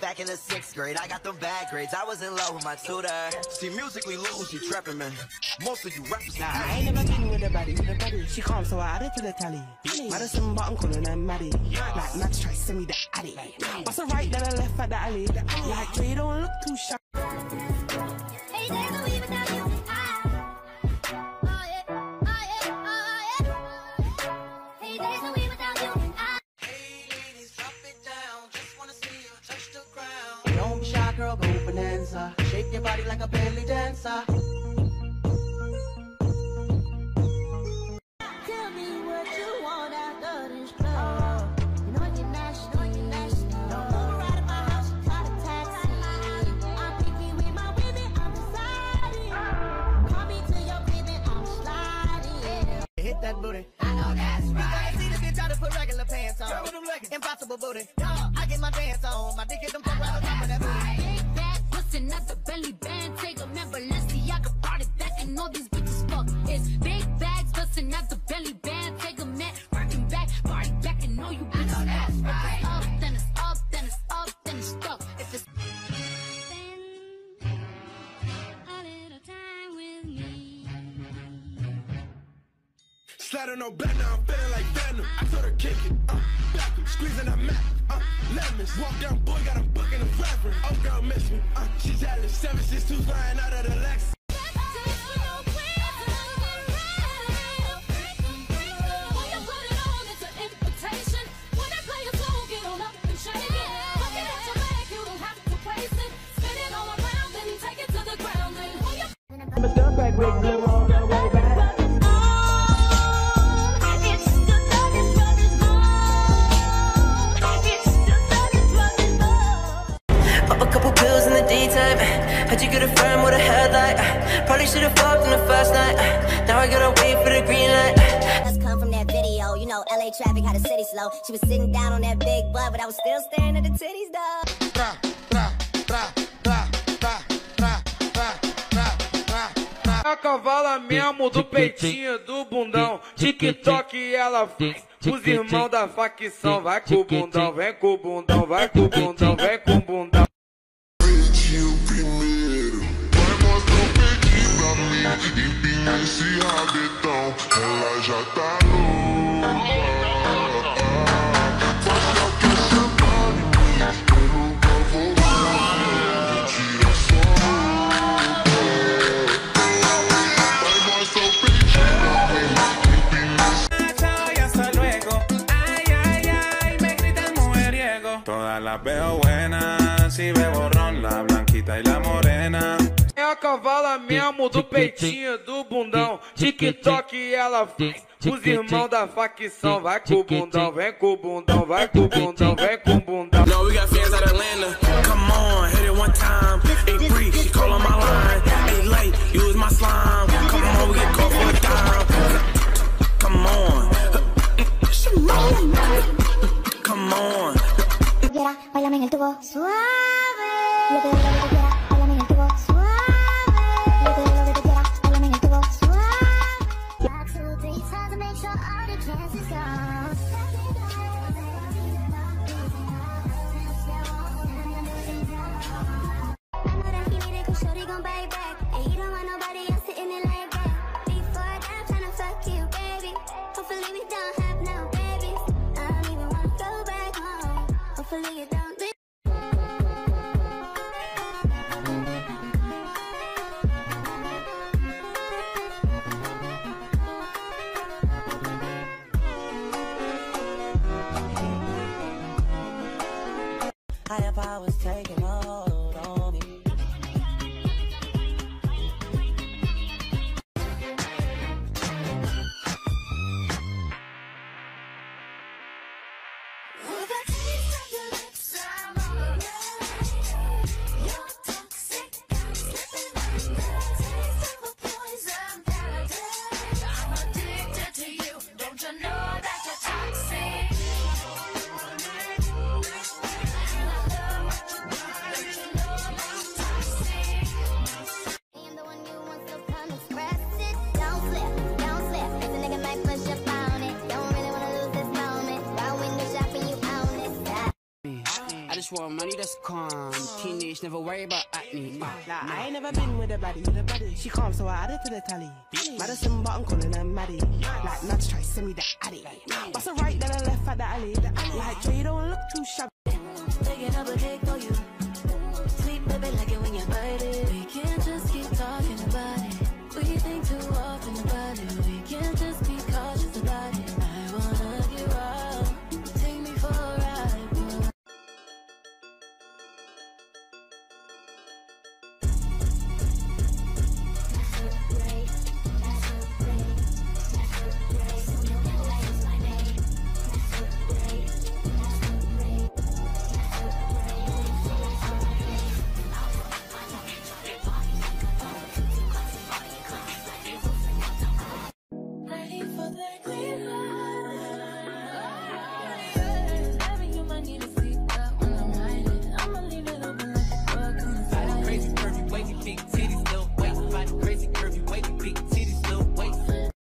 back in the 6th grade, I got them bad grades. I was in love with my tutor. See, musically lose, you trapping, man. Most of you rappers now. I ain't never been with a baddie. She calm, so I added to the tally. Madison, but I'm calling her Maddie. Like Max try to send me the addy. What's the right, then I left at the alley. Like, they don't look too sharp. Hey, there's no way without you. Hey, there's no way without you. Hey, ladies, drop it down. Just wanna see you touch the ground. Don't be shy, girl, go bonanza. Shake your body like a belly dancer. Tell me what you want after this club. You know you're national. Don't move right in my house, call a taxi. I'm picky with my women, I'm deciding. Call me to your crib and I'm sliding. Hit that booty. I know that's right. See this bitch try to put regular pants on. Impossible booty. I get my dance on. My dick is them fuck right on top of that booty. Big bag, pussy, not the belly band. Take a member, let's see, I can brought it back and all these bitches fuck. It's big bags, bustin' out the belly band. Take a man, working back, party back and all you bitches fuck. If it's up, then it's up, then it's up, then it's stuck. If it's spend a little time with me. Slide on no bed, now I'm feeling like Venom. I told her kick it, back, squeezing her mat, lemons. Walk down, boy, got him bucking the reverend. Oh, girl, miss me, she jealous. 762 flying out of the Lex. Pop a couple pills in the daytime. How'd you get a friend with a headlight? Probably should've fucked in the first night. Now I gotta wait for the green light. Let's come from that video. You know, LA traffic had the city slow. She was sitting down on that big butt, but I was still staring at the titties, though. A cavala mesmo do peitinho, do bundão. TikTok ela faz. Os irmãos da facção. Vai com o bundão, vem com o bundão, vai com o bundão, vem com o bundão. Peitinho primeiro, vai mostrar o peitinho pra mim. Empina esse rabetão, ela já tá louca. Faz que ela quer sentar em mim, eu nunca vou ver. Tira só vai mostrar o peitinho pra mim. Empina esse... Chao y hasta luego. Ay, ay, ay, me gritan mujeriego. Todas las veo buenas, si bebo ron, la blanquita y la morena. É a cavala mesmo do peitinho, do bundão. TikTok ela faz. Os irmãos da facção. Vai com o bundão, vem com o bundão, vai com o bundão, vem com o bundão. No, we got fans out of Atlanta. Come on, hit it one time. Ain't free, she call on my line. Ain't late, use my slime. Come on, we get caught for a dime. Come on. Come on. Báilame en el tubo suave. Yo te doy lo que tú quieras, báilame en el tubo suave. Yo te doy lo que tú quieras, báilame en el tubo suave. Back 2 or 3 times to make sure all the chances gone. I know that he need it 'cause shorty gon' bite back. And he don't want nobody else sitting in like that. Before that, I'm tryna fuck you, baby. Hopefully we don't have no babies. I don't even wanna go back home. Hopefully you don't leave. Higher powers taking hold on me. just want money that's calm. Teenage, never worry about acne. I ain't never been with a baddie. She calm, so I added to the tally. Madison button calling her Maddie. Like Mads try to send me the addy. Bust a right, then a left at the alley. Like Dre, don't look too shabby. Taking up a dick for you. Sweet baby, like it when you bite it. We can't just keep talking about it. We think too often about it. We can't just be cautious about it. I wanna get wild. Take me for a ride, boy. Ready for the green light. Having you might need to sleep out when I'm riding. I'ma leave it open like the door comes Body crazy, curvy, wavy, big titties, little waist. Body crazy, curvy, wavy, big titties, little waist.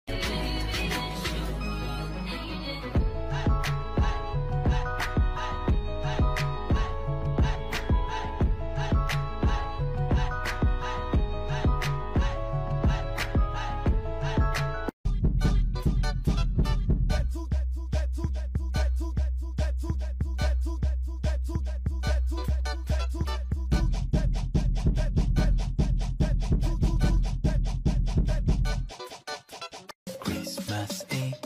Christmas Eve.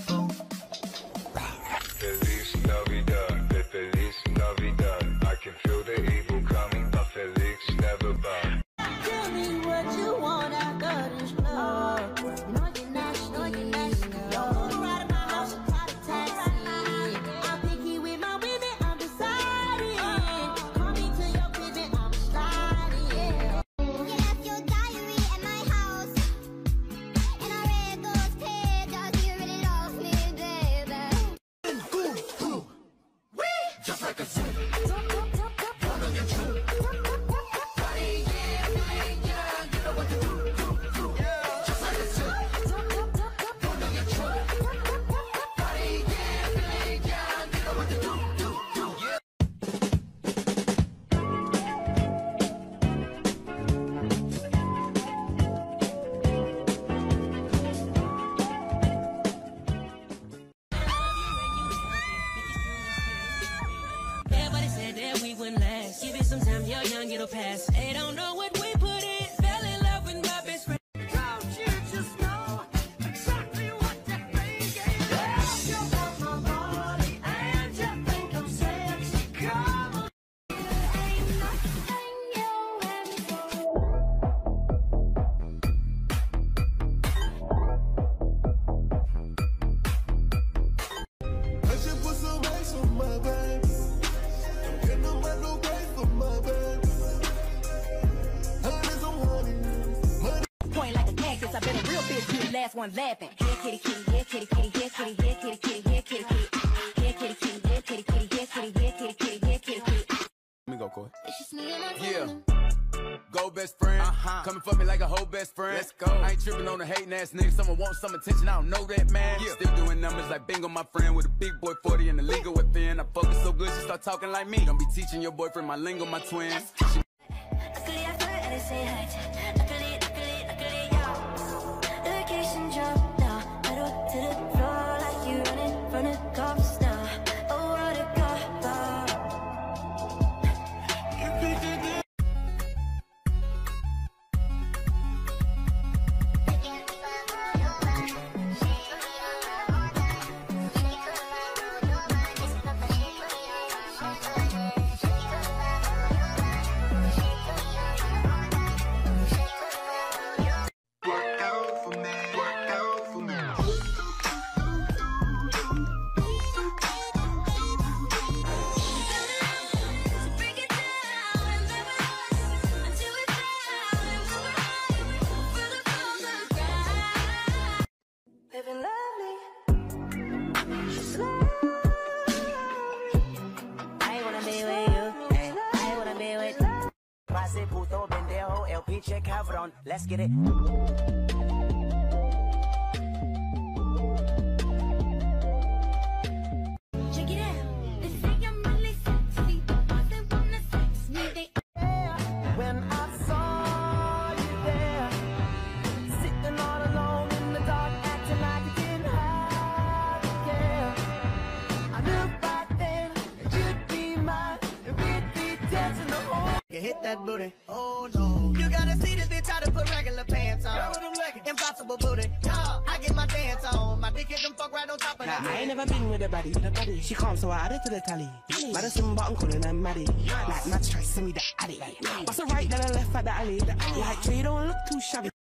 Feliz Navidad, Feliz Navidad. I can feel the evil coming, but Felix never bad. Tell me what you want after this love. You know you're national. Don't move out of my house, you call a taxi. I'm picky with my women, I'm deciding. Call me to your pivot, I'm sliding. You left your diary at my house, and I read those pages. You really lost me, baby. Just like a zoo. Everybody said that we wouldn't last. Give it some time, you're young, it'll pass. They don't know what we put in. Fell in love with my best friend. Don't you just know exactly what that thing is? You want my body and you think I'm sexy. Come on. Ain't nothing you haven't I should put some ice on my back. Can't nobody no break for my back. Honey's on honey. Point like a cactus, I bet a real bitch be the last one laughing. Here kitty kitty, here kitty kitty, here kitty, here kitty kitty, here kitty kitty. Here kitty kitty, here kitty kitty, here kitty, here kitty kitty, here kitty kitty. Let me go, Coy. It's just me and my Yeah. Go best friend. Coming for me like a whole best friend. Let's go. I ain't tripping on the hating ass nigga. Someone wants some attention. I don't know that, man. Yeah. Still doing numbers like bingo, my friend. With a big boy 40 and the legal within. I focus so good, she start talking like me. Don't be teaching your boyfriend my lingo, my twin. I feel it, and they say hi. I feel it, yo. Location drop now. Pedal to the floor like you running from the cops now. Oh, what a cop. Work out for me, work out for me. Living lovely. I wanna be with you. I wanna be with you. Pase puto pendejo, el pinche cabrón. Let's get it. Check it out. They say I'm really sexy. They want nigga hit that booty. Oh no. You gotta see this bitch how to put regular pants on. Impossible booty. Yeah, I get my dance on. My dick hit them fuck right on top of that. I ain't never been with a body. She calm, so I add it to the tally. Madison button calling her Maddie. Like Mads try to send me the addy. What's the right, then I left at the alley. Like Trey don't look too shabby.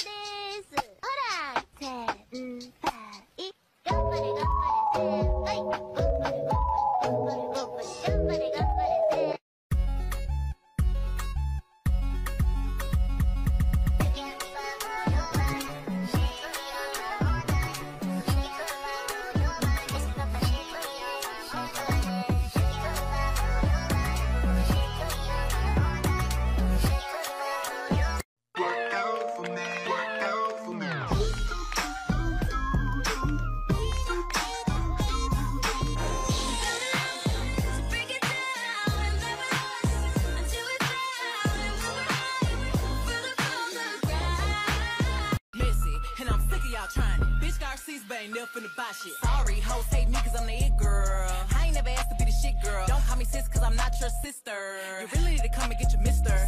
Ain't never finna buy shit. Sorry, hoes hate me cause I'm the it girl. I ain't never asked to be the shit girl. Don't call me sis cause I'm not your sister. You really need to come and get your mister.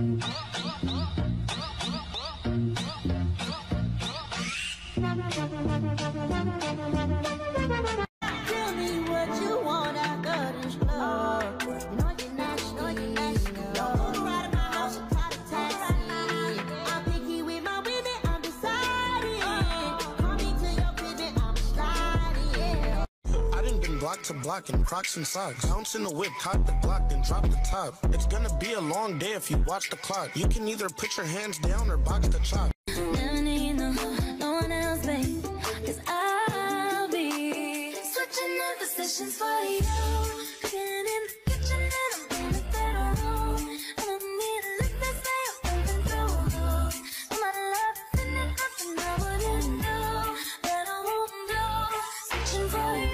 Tell me what you want, I got this love. You know you're national, you're national. Don't move right in my house, you call a taxi. I'm picky with my women, I'm deciding. Call me to your pivot, I'm sliding. I done been block to block in Crocs and socks. Bounce in the whip, cock the Glock, then drop the top. It's gonna be a long day if you watch the clock. You can either put your hands down or box the chop. Never need no one else, babe. Cause I'll be switching up positions for you. Cooking in the kitchen and I'm in the bedroom. I don't need to look this way or open doors. My love is in it, nothing I wouldn't do. That I won't do. Switching for you.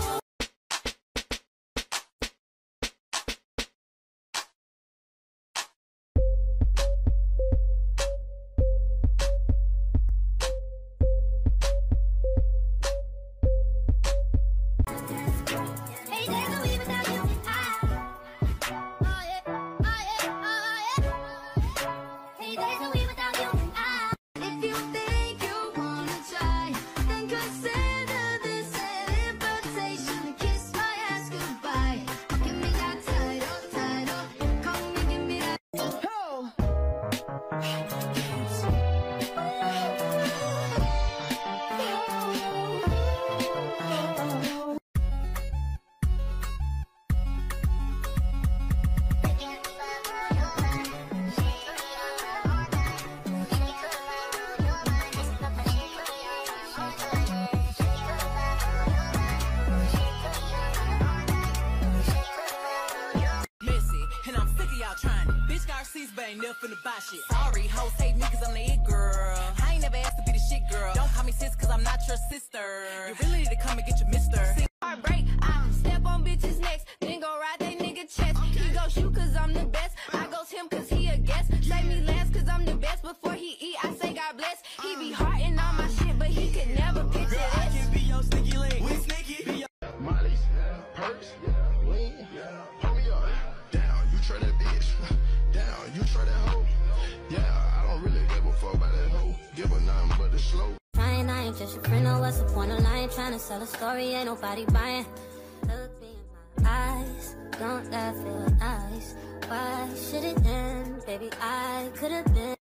Ain't never finna buy shit. Sorry, hoes hate me cause I'm the it girl. I ain't never asked to be the shit girl. Don't call me sis cause I'm not your sister. You really need to come and get your mister. Heartbreak, I step on bitches next, then go ride they nigga chest. He go shoot cause I'm the best, I goes him cause he a guest. Say me last cause I'm the best, before he eat I say God bless. He be hearting all my shit but he could never picture this. I can be your sneaky link, we sneaky. Molly's, perks, lean, pull me up, down, you try that bitch, down, you try that hoe. Yeah, I don't really give a fuck about that hoe. Give her nothing but the slow. Trying, I ain't just your friend, no, what's the point of lying? Trying to sell a story, ain't nobody buying. Look me in my eyes, don't that feel nice? Why should it end? Baby, I could've been.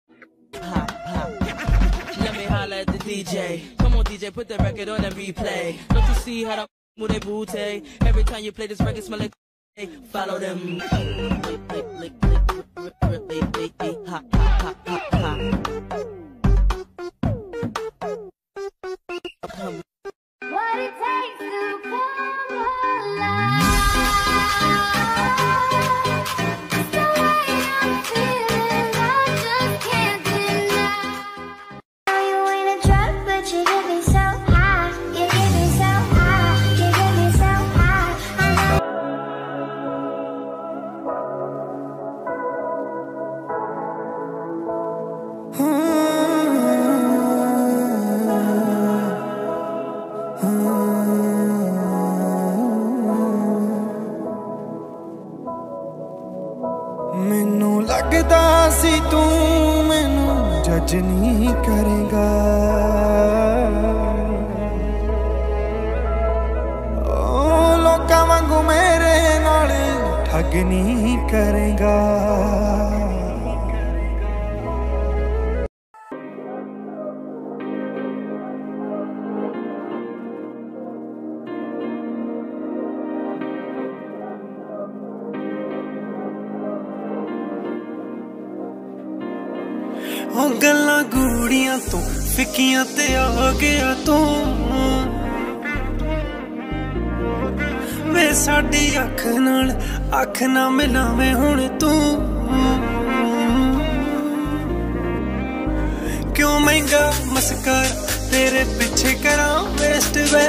Let me holler at the DJ. Come on, DJ, put the record on and replay. Don't you see how the move they booty? Every time you play this record, smell like follow them. What it takes to come alive. It's the way I'm feeling, I just can't deny. Know you ain't a drug, but you get me so high. You get me so high. You get me so high. I know. मैनू लगदा सी तू मैनू जज नहीं करेगा, लोकां वांगू मेरे नाल ठग नहीं करेगा। गल्लां गूड़ियां तो फिकियां ते आ गया तू वे साडी अख नाल अख ना मिलावे हुण तू, क्यों महंगा मस्कर तेरे पीछे करा वेस्ट वे।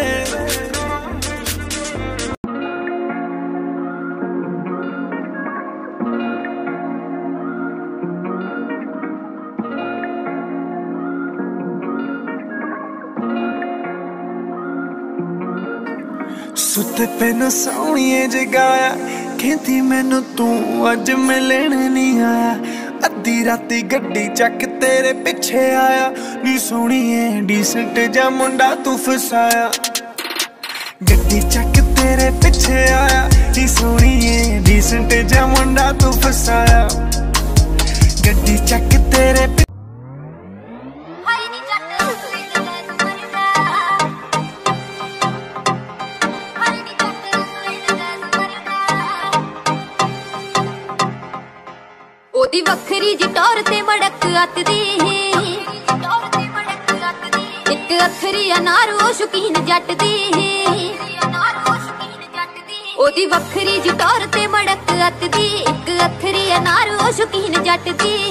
सुते पैन सोहणिए जगाया कहती मैनू तू अज मिलन नहीं आया, अद्धी राती गड्डी चक तेरे पिछे आया नी सोहणिए डिसेंट जा मुंडा तू फसाया, गड्डी चक तेरे पिछे आया नी सोहणिए डिसेंट जा मुंडा तू फसाया, गड्डी चक तेरे ओदी वखरी जी टौर ते मड़क अत दी, इक अथरी अनार ओ शौकीन जट दी, ओदी वखरी जी टौर ते मड़क अत दी, इक अथरी अनार ओ शौकीन जट दी।